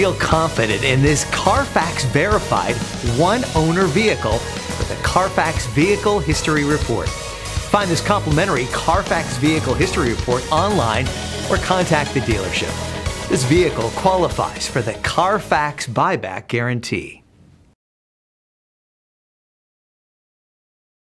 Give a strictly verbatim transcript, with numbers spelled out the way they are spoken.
Feel confident in this Carfax verified one owner vehicle with a Carfax Vehicle History Report. Find this complimentary Carfax Vehicle History Report online or contact the dealership. This vehicle qualifies for the Carfax Buyback Guarantee.